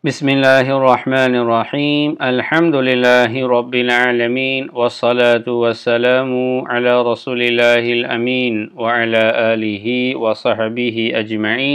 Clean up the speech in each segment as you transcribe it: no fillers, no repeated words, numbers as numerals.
بسم الله الرحمن الرحيم الحمد لله رب العالمين والصلاة والسلام على رسول الله الأمين وعلى آله وصحبه أجمعين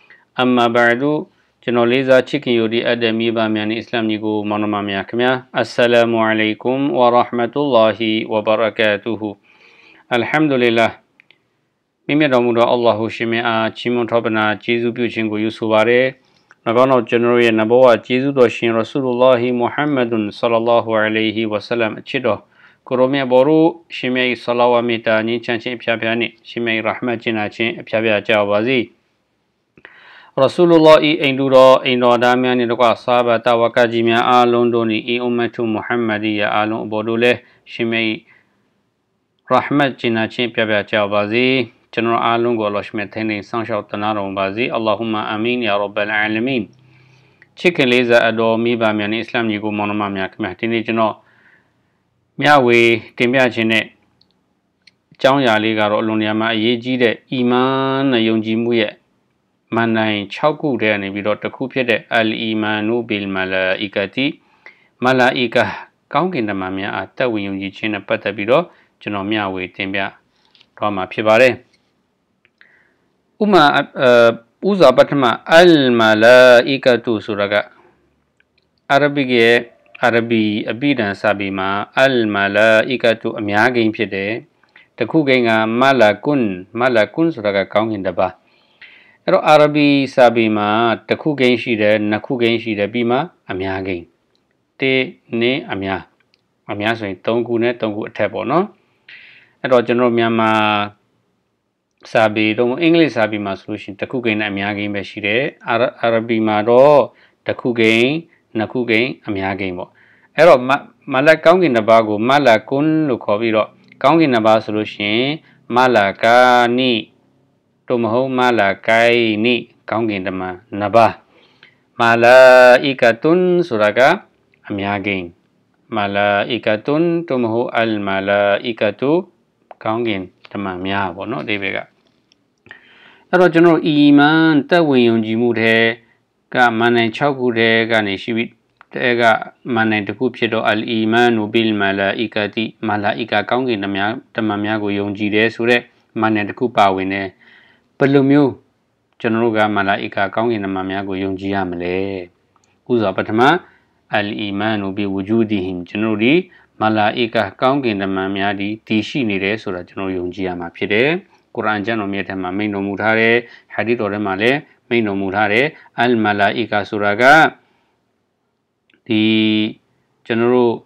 أما بعد ကျွန်တော်လေးစားချစ်ခင်ယူဒီအဒမီဘာမြန်အစ္စလာမ်ညီကိုမောင်နှမများခင်ဗျာအစ္စလာမူအလိုင်ကွမ်ဝရဟ်မတုလ္လာဟီဝဘရကာတူဟူအလ်ဟမ်ဒူလ illah မြင့်မြတ်တော်မူသောအလ္လာဟ်ရှင်မြတ်အားချီးမွမ်းထောပနာကျေးဇူးပြုခြင်းကိုယူဆိုပါရယ်၎င်းတို့ကျွန်တော်ရဲ့နဘောဝကျေးဇူးတော်ရှင်ရဆူလုလာဟီမုဟမ္မဒ်ဆလ္လာလာဟူအလိုင်ဟီဝဆလမ်အချစ်တော်ကိုရောမြတ်ဘောရုရှင်မြတ်ဆလာဝါမေတာညင်ချမ်းခြင်းအဖျားဖျားနှင့်ရှင်မြတ်ရဟ်မတ်ကျင်နာခြင်းအဖျားဖျားကြောက်ပါစေရဆူလုလာဟီအိမ်တော်သားများနှင့်တကွဆာဘတာဝကကြီးများအားလုံးတို့နှင့်အီအွမ်မတ်ထုမုဟမ္မဒီယာအားလုံးအပေါ်တို့လည်းရှင်မြတ်ရဟ်မတ်ကျင်နာခြင်းအဖျားဖျားကြောက်ပါစေကျွန်တော်အားလုံးကိုအလ္လာဟ်ရှမြတ်ထိန်ဆောင်ရှောက်တနာတော်ပါစေအလ္လာဟူမအာမင်ယာရဘ်ဘ်အလမင်ချစ်ခင်လေးစားအတော်မိဘများနဲ့အစ္စလာမ်ညီကိုမောင်နှမများခင်ဗျာဒီနေ့ကျွန်တော်မျှဝေတင်ပြခြင်းနဲ့အကြောင်းအရာလေးကတော့အလွန်တရာမှအရေးကြီးတဲ့အီမန်နဲ့ယုံကြည်မှုရဲ့မန်နိုင်6ခုတည်းကနေပြီးတော့တစ်ခုဖြစ်တဲ့အလ်အီမာနူဘီလ်မလာအီကာတီမလာအီကာကောင်းကင်တမန်များအားတက်ဝင်ယုံကြည်ခြင်းနဲ့ပတ်သက်ပြီးတော့ကျွန်တော်မျှဝေတင်ပြတော့မှာဖြစ်ပါတယ်ဥမာဦးစွာပထမအလ်မလာအီကာတူဆိုတာကအာရဘီရဲ့အာရဘီအပိဒံစာပေမှာအလ်မလာအီကာတူအများကိန်းဖြစ်တယ်တခုကိန်းကမလာကွန်းဆိုတာကကောင်းကင်တပါအဲ့တော့အာရဘီစာပေမှာတခုကိန်းရှိတယ်နှစ်ခုကိန်းရှိတယ်ပြီးမှအများကိန်းတေနေအများဆိုရင်3ခုနဲ့3ခုအထက်ပေါ့နော်အဲ့တော့ကျွန်တော်မြန်မာစာပေတော့အင်္ဂလိပ်စာပေမှာဆိုလို့ရှိရင်တခုကိန်းနဲ့အများကိန်းပဲရှိတယ်အာရဘီမှာတော့တခုကိန်းနှစ်ခုကိန်းအများကိန်းပေါ့အဲ့တော့မလကောင်းကင်တစ်ပါးကိုမလာကွန်းလို့ခေါ်ပြီးတော့ကောင်းကင်တစ်ပါးဆိုလို့ရှိရင်မလာကာနိတို့မဟုတ်မလာကိုင်နိကောင်းကင်တမန်နှစ်ပါးမလာအီကာတွန်ဆိုတာကအများကိန်းမလာအီကာတွန်တို့မဟုတ်အလ်မလာအီကာတူကောင်းကင်တမန်များပေါ့နော်ဒီဘက်ကအဲ့တော့ကျွန်တော်အီမန်တက်ဝင်ယုံကြည်မှုတဲ့ကမန်နိုင်6ခုတဲ့ကနေရှိပြီးတဲ့ကမန်နိုင်တစ်ခုဖြစ်တော့အလ်အီမန်နူဘီလ်မလာအီကာတီမလာအီကာကောင်းကင်တမန်များကိုယုံကြည်တယ်ဆိုတဲ့မန်နိုင်တစ်ခုပါဝင်တယ်ဘယ်လိုမျိုးကျွန်တော်တို့ကမလာအီကာကောင်းကင်တမန်များကိုယုံကြည်ရမလဲဥစွာပထမအလ်အီမန်နူဘီဝဂျူဒီဟင်ကျွန်တော်ဒီမလာအီကာကောင်းကင်တမန်များဒီတည်ရှိနေတယ်ဆိုတာကျွန်တော်ယုံကြည်ရမှာဖြစ်တယ်ကုရ်အာန်ကျမ်းတော်မြတ်ထဲမှာမိန့်တော်မူထားတယ်ဟာဒီသ်တော်ထဲမှာလည်းမိန့်တော်မူထားတယ်အလ်မလာအီကာဆိုတာကဒီကျွန်တော်တို့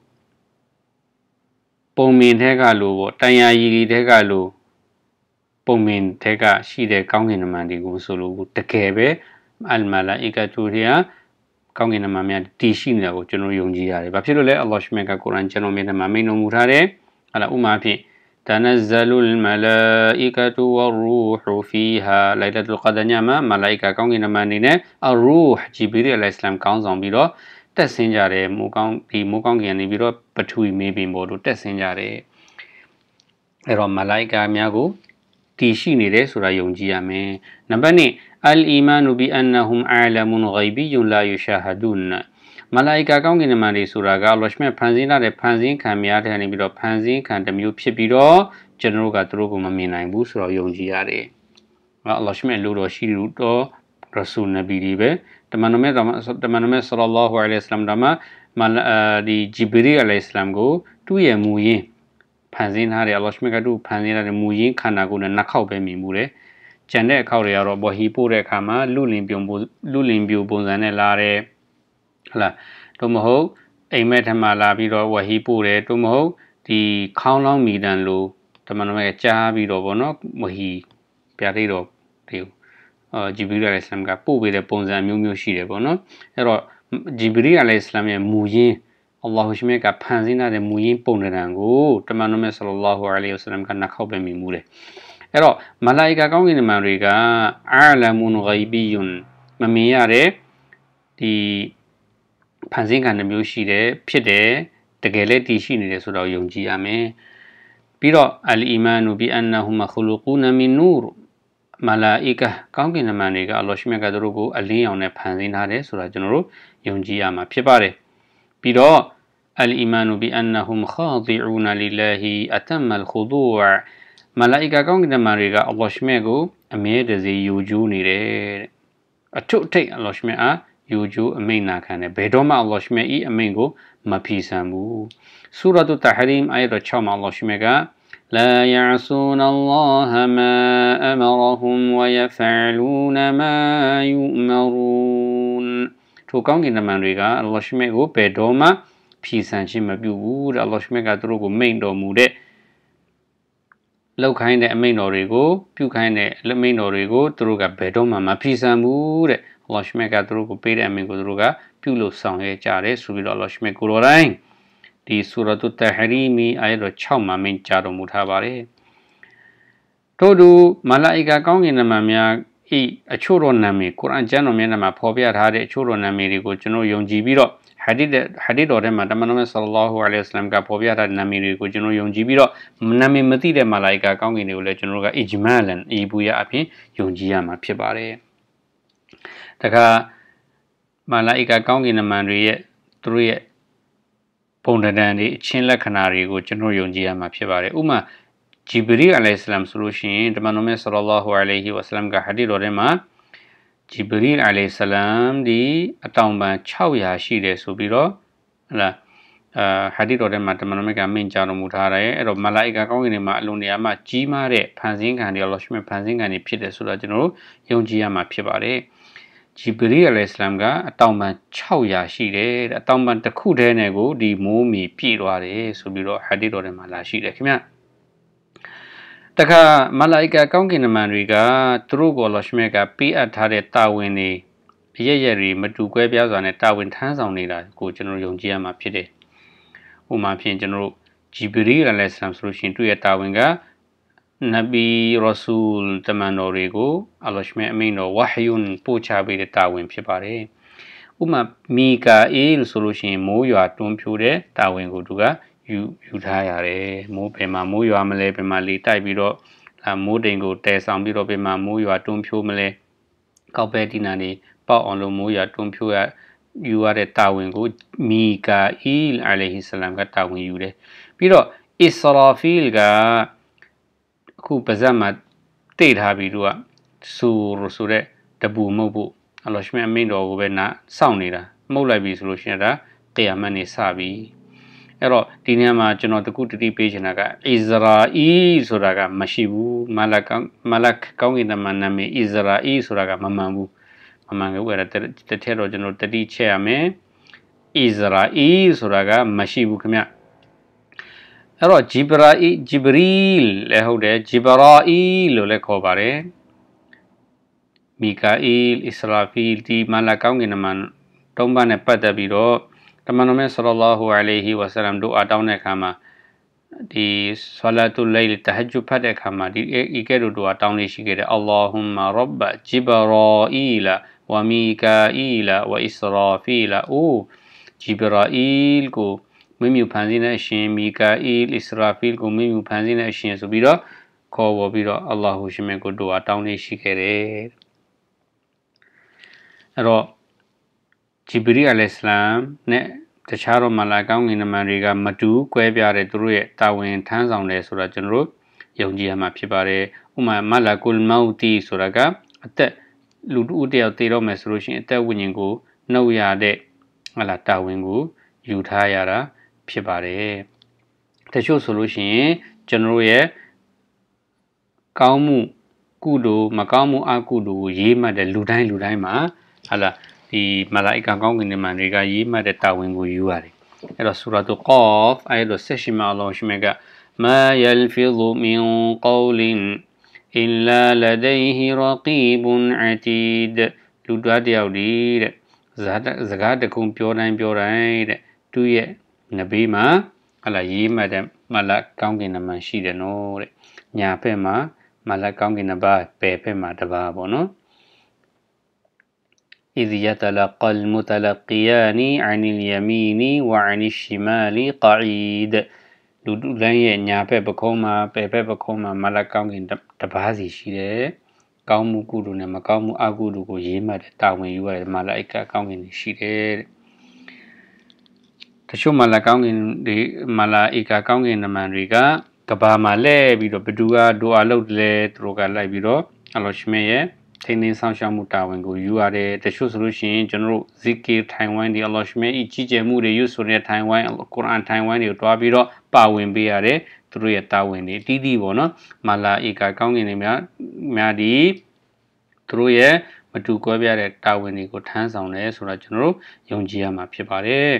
ပုံမြင်ထဲကလို့ပေါ့တန်ရာရည်တွေထဲကလို့ပုံမြင်ထဲကရှိတဲ့ကောင်းကင်တမန်တွေကိုဆိုလို့တကယ်ပဲအလ်မလာအီကာတူရီယာကောင်းကင်တမန်များတည်ရှိနေတာကိုကျွန်တော်ယုံကြည်ရတယ်။ဘာဖြစ်လို့လဲအလ္လာဟ်ရှ်မြတ်ကကုရ်အာန်ကျမ်းတော်မြတ်ထဲမှာမိန့်တော်မူထားတယ်။ဟာလာဥမာဖြင့်تنزل الملائكة والروح فيها ليلة القدر ညမှာမလာအီကာကောင်းကင်တမန်တွေနဲ့အရူဟ်ဂျီဘရီအလိုင်စလမ်ကောင်းဆောင်ပြီးတော့တက်ဆင်းကြတယ်မိုးကောင်းကနေပြီးတော့ပထဝီမေးပင်ပေါ်တို့တက်ဆင်းကြတယ်အဲ့တော့မလာအီကာများကိုတည်ရှိနေတယ်ဆိုတာယုံကြည်ရမယ်နံပါတ်2အလ်အီမာနူဘီအန်နဟွမ်အာလမွန်ဂိဘီယွန်လာယူရှာဟဒူနမလာအီကာကောင်းကင်တမန်တွေဆိုတာကလောရှမြတ်ဖန်ဆင်းလာတဲ့ဖန်ဆင်းခံများတဲ့နေပြီးတော့ဖန်ဆင်းခံတစ်မျိုးဖြစ်ပြီးတော့ကျွန်တော်တို့ကသူတို့ကိုမမြင်နိုင်ဘူးဆိုတော့ယုံကြည်ရတယ်။အလ္လာဟ်ရှမြတ်လူတော်ရှိလူတော်ရဆူလ်နဗီတွေပဲတမန်တော်မြတ်ဆလ္လာလာဟူအလိုင်ဟိဝါဆလမ်ဒါမှာဒီဂျီဘရီအလိုင်စလမ်ကိုသူ့ရဲ့မူရင်းဖန်ဆင်းထားတယ်အလ္လာဟ်ရှမြတ်ကသူ့ဖန်ဆင်းထားတဲ့မူရင်းခန္ဓာကိုယ်နဲ့နှစ်ခေါက်ပဲမြင်မှုတယ်။ကျန်တဲ့အခေါက်တွေကတော့ဝဟီပို့တဲ့အခါမှာလူလင်ပြူပုံစံနဲ့လာတယ်ဟုတ်လားတို့မဟုတ်အိမ်မက်ထမှာလာပြီးတော့ဝဟီပို့တယ်တို့မဟုတ်ဒီခေါင်းလောင်းမီတန်လို့တမန်တော်ကကြားပြီးတော့ဗောနော်ဝဟီပြတိတော်ဒီဂျီဘရီအလိုင်စလမ်ကပို့ပေးတဲ့ပုံစံမျိုးရှိတယ်ဗောနော်အဲ့တော့ဂျီဘရီအလိုင်စလမ်ရဲ့မူရင်းအလ္လာဟ်ရှမြတ်ကဖန်ဆင်းတဲ့မူရင်းပုံတံကိုတမန်တော်မြတ်ဆလ္လာလာဟူအလိုင်ဝါဆလမ်ကနှစ်ခေါက်ပဲမြင်မှုတယ်အဲ့တော့မလာအီကာကောင်းကင်တမန်တွေကအာလမွန်ဂိဘီယွန်မမြင်ရတဲ့ဒီဖန်ဆင်းခံတစ်မျိုးရှိတယ်ဖြစ်တယ်တကယ်လည်းတည်ရှိနေတယ်ဆိုတော့ယုံကြည်ရမယ်ပြီးတော့အလ်အီမာနူဘီအန်နဟူမခလူကူနမင်နူရမာလာအီကာကောင်းကင်နမန်တွေကအလ္လာဟ်ရှမြတ်ကသူတို့ကိုအလင်းရောင်နဲ့ဖန်ဆင်းထားတယ်ဆိုတာကျွန်တော်တို့ယုံကြည်ရမှာဖြစ်ပါတယ်ပြီးတော့အလ်အီမာနူဘီအန်နဟွမ်ခါဒီအူနာလီလာဟီအတမ်မလ်ခူဒူအမာလာအီကာကောင်းကင်နမန်တွေကအလ္လာဟ်ရှမြတ်ကိုအမြဲတစေယူကျူးနေတယ်တဲ့အထုထိတ်အလ္လာဟ်ရှမြတ်အားယူကျူးအမိန့်နာခံတယ်ဘယ်တော့မှအလ္လာဟ်ရှမြတ်ဤအမိန့်ကိုမဖီဆန်ဘူးဆူရာတ်တဟရီမ်အာယတ်6မှာအလ္လာဟ်ရှမြတ်ကلا يعصون الله ما أمرهم ويفعلون ما يؤمرون ထိုကောင်းကင်တမန်တွေကအလ္လာဟ်ရှမြတ်ကိုဘယ်တော့မှဖီဆန်ခြင်းမပြုဘူးတဲ့အလ္လာဟ်ရှမြတ်ကသူတို့ကိုမိန့်တော်မူတဲ့လောက်ခိုင်းတဲ့အမိန့်တော်တွေကိုပြုခိုင်းတဲ့အမိန့်တော်တွေကိုသူတို့ကဘယ်တော့မှမဖီဆန်ဘူးတဲ့အလ္လာဟ်ရှမြတ်ကသူတို့ကိုပေးတဲ့အမိန့်ကိုသူတို့ကပြုလို့ဆောင်ရွက်ကြတယ်ဆိုပြီးတော့အလ္လာဟ်ရှမြတ်ကိုယ်တော်တိုင်ဒီဆူရာတ်တဟရီမီအာယတ်6မှာမိန့်ကြားတော်မူထားပါတယ်ထို့သူမလာအီကာကောင်းကင်နမန်များဤအချို့တော်နာမည်ကုရ်အာန်ကျမ်းတော်မျက်နှာမှာဖော်ပြထားတဲ့အချို့တော်နာမည်တွေကိုကျွန်တော်ယုံကြည်ပြီးတော့ဟာဒီတော်ထဲမှာတမန်တော်မြတ်ဆလ္လာဟူအလိုင်ဝါဆလမ်ကဖော်ပြထားတဲ့နာမည်တွေကိုကျွန်တော်ယုံကြည်ပြီးတော့နာမည်မသိတဲ့မလာအီကာကောင်းကင်တွေကိုလည်းကျွန်တော်ကအီဂျမာလန်အီဘူယာအဖြစ်ယုံကြည်ရမှာဖြစ်ပါတယ်တခါမလာအီကာကောင်းကင်နမန်တွေရဲ့သူတို့ရဲ့ပုံတံတန်တွေအချင်းလက္ခဏာတွေကိုကျွန်တော်ယုံကြည်ရမှာဖြစ်ပါတယ်ဥပမာဂျီဘရီအလိုင်ဆလမ်ဆိုလို့ရှိရင်တမန်တော်မြတ်ဆလ္လာဟူအလိုင်ဝါဆလမ်ကဟာဒီတော်ထဲမှာဂျီဘရီအလိုင်ဆလမ်ဒီအတောင်ပံ600ရှိတယ်ဆိုပြီးတော့ဟလာဟာဒီတော်ထဲမှာတမန်တော်မြတ်ကမိန့်ကြားတော်မူထားတယ်အဲ့တော့မလာအီကာကောင်းကင်တွေမှာအလုံးနေရာမှာကြီးမားတဲ့ဖန်ဆင်းခံတွေအလ္လာဟ်ရှမြတ်ဖန်ဆင်းခံတွေဖြစ်တယ်ဆိုတော့ကျွန်တော်တို့ယုံကြည်ရမှာဖြစ်ပါတယ်ဂျီဘရီအလိုင်ဆလမ်ကအတောင်ပံ600ရှိတယ်တဲ့အတောင်ပံတစ်ခုတည်းနဲ့ကိုဒီမိုးမီပြည့်သွားတယ်ဆိုပြီးတော့ဟာဒီတော်ထဲမှာလာရှိတယ်ခင်ဗျတခါမလာအီကာကောင်းကင်နမန်တွေကသူတို့ကိုအလ္လာဟ်ရှမြတ်ကပေးအပ်ထားတဲ့တာဝန်တွေအရရက်တွေမတူကွဲပြားစွာနဲ့တာဝန်ထမ်းဆောင်နေတာကိုကျွန်တော်ယုံကြည်ရမှာဖြစ်တယ်ဥပမာဖြင့်ကျွန်တော်တို့ဂျီဘရီအလိုင်ဆလမ်ဆိုလို့ရှိရင်သူ့ရဲ့တာဝန်ကနဗီရဆူလ်တမန်တော်တွေကိုအလ္လာဟ်ရှမြတ်အမိန့်တော်ဝါဟယွန်ပို့ချပေးတဲ့တာဝန်ဖြစ်ပါတယ်ဥပမာမီကာအေလ်ဆိုလို့ရှိရင်မိုးရွာတွန်းဖြိုးတဲ့တာဝန်ကိုသူကယူထားရတယ်မိုးပင်မှာမိုးရွာမလဲပင်မှာလေတိုက်ပြီးတော့မိုးတိမ်ကိုတဲဆောင်ပြီးတော့ပင်မှာမိုးရွာတွန်းဖြိုးမလဲကောက်ပဲဒီနာနေပေါက်အောင်လို့မိုးရွာတွန်းဖြိုးယူရတဲ့တာဝန်ကိုမီကာအီလ်အလိုင်ဟီဆလမ်ကတာဝန်ယူတယ်ပြီးတော့အစ္စရာဖီလ်ကအခုပါဇက်မှာတိတ်ထားပြီးတော့ဆူဆိုတဲ့တပူမုတ်ဖို့အလ္လာဟ်ရှမြတ်အမိန့်တော်ကိုပဲစောင့်နေတာမှုတ်လိုက်ပြီဆိုလို့ရှိရင်ဒါကိယာမတ်နေစပြီအဲ့တော့ဒီနေရာမှာကျွန်တော်တခုတတိပေးချင်တာကအစ္စရာအီဆိုတာကမရှိဘူးမလတ်ကောင်းကင်တမန်နာမည်အစ္စရာအီဆိုတာကမမှန်ဘူးမမှန်ဘူးအဲ့ဒါတစ်ထက်တော့ကျွန်တော်တတိချက်ရမယ်အစ္စရာအီဆိုတာကမရှိဘူးခင်ဗျအဲ့တော့ဂျီဘရီလည်းဟုတ်တယ်ဂျီဘရာအီလို့လည်းခေါ်ပါတယ်မီကာအီလ်အစ္စရာဖီလ်ဒီမလတ်ကောင်းကင်တမန်တုံးပါနဲ့ပတ်သက်ပြီးတော့တမန်တော်မြတ်ဆလ္လာဟူအလိုင်ဝါဆလမ်တို့အတောင်းတဲ့အခါမှာဒီဆလာတုလ်လိုင်လ်တဟဂျ်ဂျ်ဖတ်တဲ့အခါမှာဒီကဲ့သို့တို့အတောင်းလေးရှိခဲ့တယ်အလ္လာဟူမ္မာရဘ်ဂျီဘရာအီလဝမီကာအီလဝအစ္စရာဖီလအိုဂျီဘရာအီလ်ကိုမင်းမြူဖန်ဆင်းတဲ့အရှင်မီကာအီလ်အစ္စရာဖီလ်ကိုမင်းမြူဖန်ဆင်းတဲ့အရှင်ဆိုပြီးတော့ခေါ်ပေါ်ပြီးတော့အလ္လာဟူရှမြတ်ကိုတို့အတောင်းလေးရှိခဲ့တယ်အဲ့တော့ဂျီဘရီအလိုင်ဆလမ်နဲ့တခြားသောမလာကောင်းကင်နမန်တွေကမတူကွဲပြားတဲ့သူတို့ရဲ့တာဝန်ထမ်းဆောင်တယ်ဆိုတာကျွန်တော်တို့ယုံကြည်ရမှာဖြစ်ပါတယ်ဥပမာမလာကုလ်မောက်တီဆိုတာကအသက်လူတူတယောက်တည်တော့မယ်ဆိုလို့ရှိရင်အသက်ဝိညာဉ်ကိုနှုတ်ရတဲ့တာဝန်ကိုယူထားရတာဖြစ်ပါတယ်တချို့ဆိုလို့ရှိရင်ကျွန်တော်တို့ရဲ့ကောင်းမှုကုသိုလ်မကောင်းမှုအကုသိုလ်ကိုရေးမှတ်တဲ့လူတိုင်းမှာဒီမလာအီကာကောင်းကင်တမန်တွေကရေးမှတ်တဲ့တာဝန်ကိုယူရတယ်အဲ့တော့ဆူရာတ်ကောဖ်အာယတ်16မှာအလ္လာဟ်ရှမြတ်ကမာယလ်ဖီဇူမင်ကောလင်အီလာလဒိဟီရကီဘွန်အတီဒလူသားတယောက်ဒီတဲ့စကားတခုပြောတိုင်းတဲ့သူ့ရဲ့နဘေးမှာရေးမှတ်တဲ့မလာကောင်းကင်တမန်ရှိတယ်နော်တဲ့ညာဘက်မှာမလာကောင်းကင်တပါးဘယ်ဘက်မှာတပါးပေါ့နော်إذ يتلقى المتلقيان عن اليمين وعن الشمال قعيد လူတိုင်းရဲ့ညာဘက်ပခုံးမှာပယ်ဘက်ပခုံးမှာမလကောင်းကင်တပါးစီရှိတယ်ကောင်းမှုကုသိုလ်နဲ့မကောင်းမှုအကုသိုလ်ကိုရေးမှတ်တဲ့တာဝန်ယူရတဲ့မာလာအိကာကောင်းကင်တွေရှိတယ်တဲ့တချို့မာလာကောင်းကင်တွေမာလာအိကာကောင်းကင်နမန်တွေကကဘာမှာလဲပြီးတော့ဘဒူကဒူအာလုပ်တယ်သူတို့ကလိုက်ပြီးတော့အလ္လာဟ်ရှမေရဲ့ထိန်းသိမ်းဆောင်ရှောက်မှုတာဝန်ကိုယူရတယ်တချို့ဆိုလို့ရှိရင်ကျွန်တော်တို့ဇီကီထိုင်ဝမ်ဒီအလ္လာဟ်ရှမေဤကြီးကျယ်မှုတွေယူဆိုတဲ့ထိုင်ဝမ်ကုရ်အာန်ထိုင်ဝမ်တွေကိုတွားပြီးတော့ပါဝင်ပေးရတယ်သူတို့ရဲ့တာဝန်တွေတီးတီးပေါ့နော်မာလာအိကာကောင်းကင်တွေများဒီသူတို့ရဲ့မတူကွဲပြားတဲ့တာဝန်တွေကိုထမ်းဆောင်တယ်ဆိုတော့ကျွန်တော်တို့ယုံကြည်ရမှာဖြစ်ပါတယ်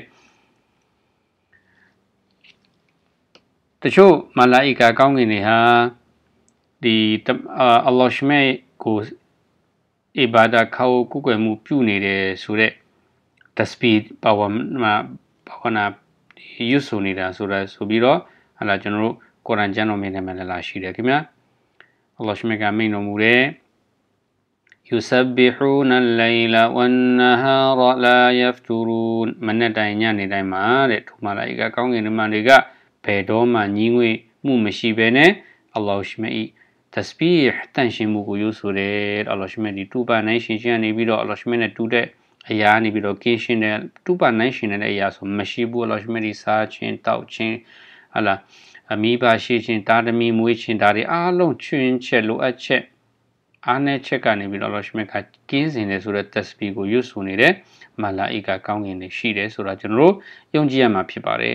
တချို့မာလာအိကာကောင်းကင်တွေဟာဒီအလ္လာဟ်ရှမေကိုအီဘာဒါခေါ်ကုကွယ်မှုပြုနေတယ်ဆိုတဲ့ tasbih ပါဝနာယူဆနေတာဆိုတာဆိုပြီးတော့ဟာလာကျွန်တော်တို့ကုရ်အာန်ကျမ်းတော်မြင်နေမှာလာရှိတယ်ခင်ဗျာအလ္လာဟ်ရှမေကမိန့်တော်မူတဲ့ يسبحون الليل والنهار لا يفترون မနေ့တိုင်းညနေတိုင်းမှာတဲ့ထိုမာလာအိကာကောင်းကင်နမတွေကဘယ်တော့မှညီးငွေ့မှုမရှိဘဲနဲ့အလ္လာဟ်ရှမေ tasbih တန်ရှင်မှုကိုယူဆိုတယ်အလ္လာဟ်ရှမေဒီတူပါနိုင်ရှင်နေပြီးတော့အလ္လာဟ်ရှမေနဲ့တူတဲ့အရာနေပြီးတော့ကင်းရှင်းတဲ့တူပါနိုင်ရှင်တဲ့အရာဆိုမရှိဘူးအလ္လာဟ်ရှမေဒီစားခြင်းတောက်ခြင်းဟာလာအမိဘရှိခြင်းတာသမီမွေးခြင်းဒါတွေအားလုံးချွင်းချက်လိုအပ်ချက်အားနဲ့ချက်ကနေပြီးတော့အလ္လာဟ်ရှမေကကင်းစင်တယ်ဆိုတဲ့ tasbih ကိုယူဆိုနေတဲ့မာလာအိကာကောင်းကင်တွေရှိတယ်ဆိုတာကျွန်တော်တို့ယုံကြည်ရမှာဖြစ်ပါတယ်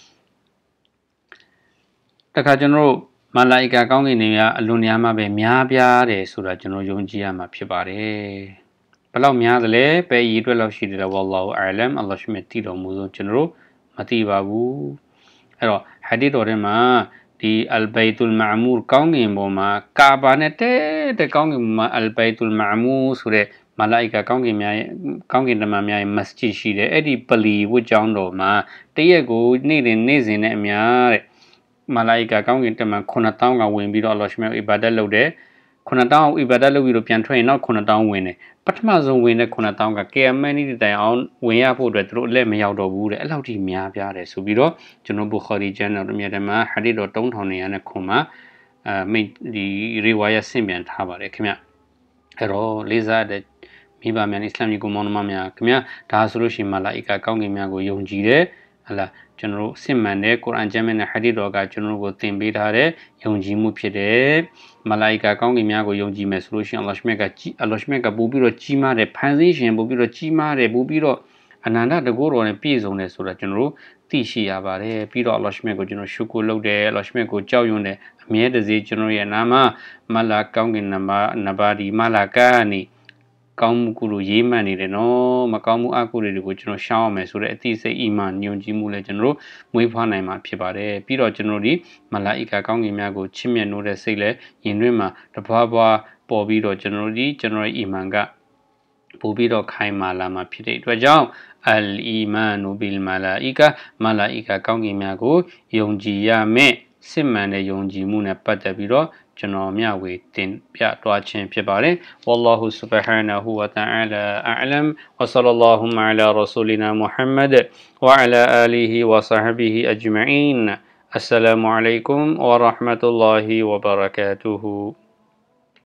တခါကျွန်တော်တို့မာလာအိကာကောင်းကင်တွေကအလွန်များမှပဲများပြားတယ်ဆိုတာကျွန်တော်ယုံကြည်ရမှာဖြစ်ပါတယ်ဘယ်လောက်များသလဲပဲရည်အတွက်လောက်ရှိတယ်လဲဝါလာဟူအလမ်အလ္လာဟ်ရှမေတည်တော်မူဆုံးကျွန်တော်တို့မသိပါဘူးအဲ့တော့ဟာဒီတော်ထဲမှာဒီအလ်ဘိတ်ုလ်မာမူကောင်းကင်ပေါ်မှာကာဘာနဲ့တဲ့ကောင်းကင်မှာအလ်ဘိတ်ုလ်မာမူဆိုတဲ့မာလာအိကာကောင်းကင်များရဲ့ကောင်းကင်တမန်များရဲ့မစဂျစ်ရှိတယ်အဲ့ဒီပလီဝတ်ကျောင်းတော်မှာတရက်ကိုနေ့စဉ်နဲ့အများတဲ့မာလာအိကာကောင်းကင်တမန်9000ကဝင်ပြီးတော့အလ္လာဟ်ရှမေအီဘာဒတ်လုပ်တယ်9000အီဘာဒတ်လုပ်ပြီးတော့ပြန်ထွက်ရင်နောက်9000ဝင်တယ်ပထမဆုံးဝင်တဲ့9000က KMN ဒီတိုင်အောင်ဝင်ရဖို့အတွက်သူတို့အလက်မရောက်တော့ဘူးတဲ့အဲ့လောက်ထိများပြားတယ်ဆိုပြီးတော့ကျွန်တော်ဘူခါရီကျမ်းတော်မြတ်ထဲမှာဟာဒီတော်3900ခုမှာမိဒီရီဝါယာဆင့်ပြန်ထားပါတယ်ခင်ဗျအဲ့တော့လေးစားတဲ့မိဘများအစ္စလာမ်ကြီးကိုမောင်နှမများခင်ဗျဒါဆိုလို့ရှိရင်မာလာအိကာကောင်းကင်များကိုယုံကြည်တယ်ဟလာကျွန်တော်တို့စစ်မှန်တဲ့ကုရ်အာန်ကျမ်းနဲ့ဟာဒီတော်ကကျွန်တော်တို့ကိုသင်ပေးထားတဲ့ယုံကြည်မှုဖြစ်တယ်မာလာအိကာကောင်းကင်များကိုယုံကြည်မယ်ဆိုလို့ရှိရင်အလ္လာဟ်ရှမေကပို့ပြီးတော့ကြီးမားတဲ့ဖန်ဆင်းရှင်ပို့ပြီးတော့ကြီးမားတယ်ပို့ပြီးတော့အနန္တတကုတော်နဲ့ပြည့်စုံတယ်ဆိုတာကျွန်တော်တို့သိရှိရပါတယ်ပြီးတော့အလ္လာဟ်ရှမေကိုကျွန်တော်ရှုကိုလုပ်တယ်အလ္လာဟ်ရှမေကိုကြောက်ရွံ့တယ်အမြဲတစေကျွန်တော်ရဲ့နာမမာလာကောင်းကင်နဘာဒီမာလာကာနီကောင်းမှုကုလို့ရေးမှတ်နေတယ်နော်မကောင်းမှုအကုတွေကိုကျွန်တော်ရှောင်းအောင်မယ်ဆိုတဲ့အသိစိတ်အီမန်ညွန်ကြည်မှုလည်းကျွန်တော်တို့မွေးဖွားနိုင်မှာဖြစ်ပါတယ်ပြီးတော့ကျွန်တော်ဒီမလာအိကာကောင်းကင်များကိုချစ်မြတ်နိုးတဲ့စိတ်လည်းယင်တွင်မှာတပွားပွားပေါ်ပြီးတော့ကျွန်တော်ရဲ့အီမန်ကပို့ပြီးတော့ခိုင်မာလာမှာဖြစ်တဲ့အတွက်ကြောင့်အလ်အီမန်နူဘီလ်မာလာအိကာကောင်းကင်များကိုယုံကြည်ရမယ်စစ်မှန်တဲ့ယုံကြည်မှုနဲ့ပတ်သက်ပြီးတော့ကျွန်တော်မျှဝေတင်ပြတွားခြင်းဖြစ်ပါတယ်ဝလ္လာဟူဆုဘဟာနဟူဝတအာလာအလမ်ဝဆလလာဟူအလာရဆူလီနာမုဟမ္မဒ်ဝအလာအာလီဟီဝဆဟဘီဟီအဂျမအီန်အစ္စလာမုအလိုင်ကွမ်ဝရဟ်မတုလ္လာဟီဝဘရကာတူဟူ